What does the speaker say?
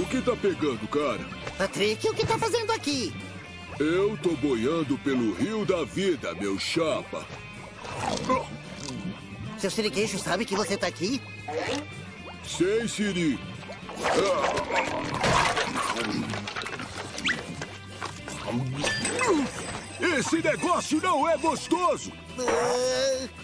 O que tá pegando, cara? Patrick, o que tá fazendo aqui? Eu tô boiando pelo rio da vida, meu chapa. Seu sirigueixo sabe que você tá aqui? Sem siri. Esse negócio não é gostoso!